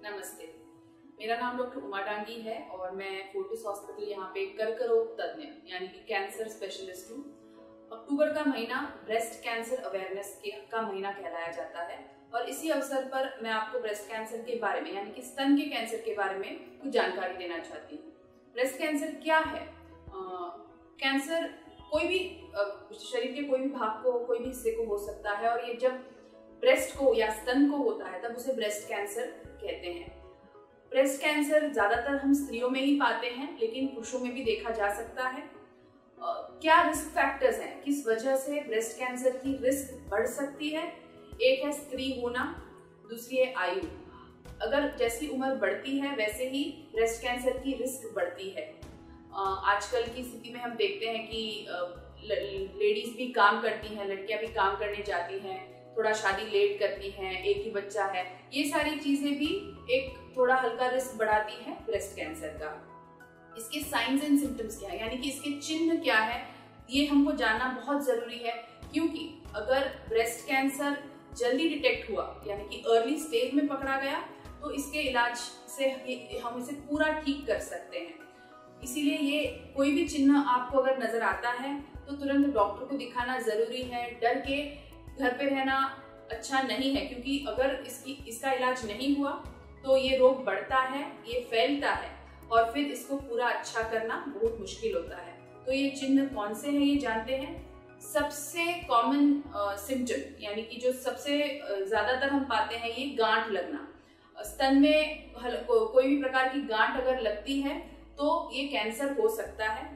नमस्ते, मेरा नाम डॉक्टर उमा डांगी है और मैं फोर्टिस हॉस्पिटल यहाँ पे कर्करोग तज्ञ यानी कि कैंसर स्पेशलिस्ट हूँ। अक्टूबर का महीना ब्रेस्ट कैंसर अवेयरनेस का महीना कहलाया जाता है और इसी अवसर पर मैं आपको ब्रेस्ट कैंसर के बारे में यानी कि स्तन के कैंसर के बारे में कुछ जानकारी देना चाहती हूँ। ब्रेस्ट कैंसर क्या है? कैंसर कोई भी शरीर के कोई भी भाग को, कोई भी हिस्से को हो सकता है और ये जब ब्रेस्ट को या स्तन को होता है तब उसे ब्रेस्ट कैंसर कहते हैं। ब्रेस्ट कैंसर ज्यादातर हम स्त्रियों में ही पाते हैं, लेकिन पुरुषों में भी देखा जा सकता है। क्या रिस्क फैक्टर्स हैं, किस वजह से ब्रेस्ट कैंसर की रिस्क बढ़ सकती है? एक है स्त्री होना, दूसरी है आयु। अगर जैसी उम्र बढ़ती है वैसे ही ब्रेस्ट कैंसर की रिस्क बढ़ती है। आजकल की स्थिति में हम देखते हैं कि लेडीज भी काम करती हैं, लड़कियां भी काम करने जाती हैं, थोड़ा शादी लेट करती हैं, एक ही बच्चा है, ये सारी चीजें भी एक थोड़ा हल्का रिस्क बढ़ाती है ब्रेस्ट कैंसर का। इसके साइंस एंड सिम्टम्स क्या है, यानी कि इसके चिन्ह क्या है, ये हमको जानना बहुत जरूरी है, क्योंकि अगर ब्रेस्ट कैंसर जल्दी डिटेक्ट हुआ यानी कि अर्ली स्टेज में पकड़ा गया तो इसके इलाज से हम इसे पूरा ठीक कर सकते हैं। इसीलिए ये कोई भी चिन्ह आपको अगर नजर आता है तो तुरंत डॉक्टर को दिखाना जरूरी है। डर के घर पे रहना अच्छा नहीं है, क्योंकि अगर इसका इलाज नहीं हुआ तो ये रोग बढ़ता है, ये फैलता है और फिर इसको पूरा अच्छा करना बहुत मुश्किल होता है। तो ये चिन्ह कौन से हैं ये जानते हैं। सबसे कॉमन सिम्टम यानी कि जो सबसे ज्यादातर हम पाते हैं, ये गांठ लगना। स्तन में कोई भी प्रकार की गांठ अगर लगती है तो ये कैंसर हो सकता है।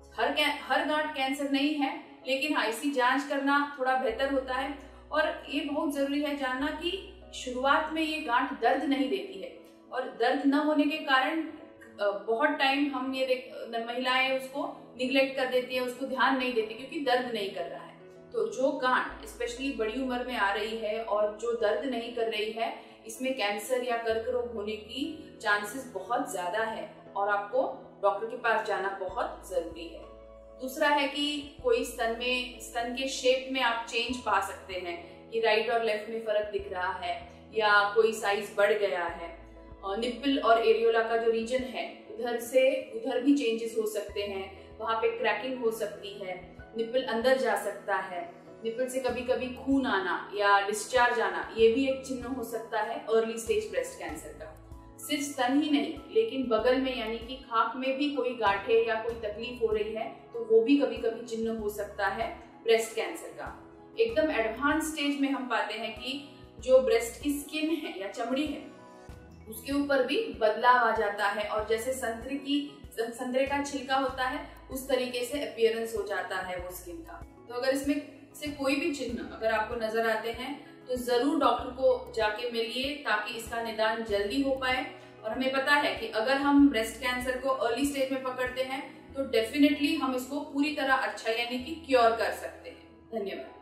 हर गांठ कैंसर नहीं है, लेकिन हाँ, इसकी जांच करना थोड़ा बेहतर होता है। और ये बहुत जरूरी है जानना कि शुरुआत में ये गांठ दर्द नहीं देती है और दर्द न होने के कारण बहुत टाइम हम ये महिलाएं उसको निग्लेक्ट कर देती है, उसको ध्यान नहीं देती क्योंकि दर्द नहीं कर रहा है। तो जो गांठ स्पेशली बड़ी उम्र में आ रही है और जो दर्द नहीं कर रही है, इसमें कैंसर या कर्क रोग होने की चांसेस बहुत ज्यादा है और आपको डॉक्टर के पास जाना बहुत जरूरी है। दूसरा है कि कोई स्तन के शेप में आप चेंज पा सकते हैं कि राइट और लेफ्ट में फर्क दिख रहा है या कोई साइज बढ़ गया है। निप्पल और एरियोला का जो रीजन है उधर से उधर भी चेंजेस हो सकते हैं, वहां पे क्रैकिंग हो सकती है, निप्पल अंदर जा सकता है, निप्पल से कभी कभी खून आना या डिस्चार्ज आना, ये भी एक चिन्ह हो सकता है अर्ली स्टेज ब्रेस्ट कैंसर का। सिर्फ स्तन ही नहीं, लेकिन बगल में यानी कि खाक में भी कोई गांठे या कोई तकलीफ हो रही है तो वो भी कभी कभी चिन्ह हो सकता है ब्रेस्ट कैंसर का। एकदम एडवांस स्टेज में हम पाते हैं कि जो ब्रेस्ट की स्किन है या चमड़ी है उसके ऊपर भी बदलाव आ जाता है और जैसे संतरे का छिलका होता है उस तरीके से अपीयरेंस हो जाता है वो स्किन का। तो अगर इसमें से कोई भी चिन्ह अगर आपको नजर आते हैं तो जरूर डॉक्टर को जाके मिलिए ताकि इसका निदान जल्दी हो पाए। और हमें पता है कि अगर हम ब्रेस्ट कैंसर को अर्ली स्टेज में पकड़ते हैं तो डेफिनेटली हम इसको पूरी तरह अच्छा यानी कि क्योर कर सकते हैं। धन्यवाद।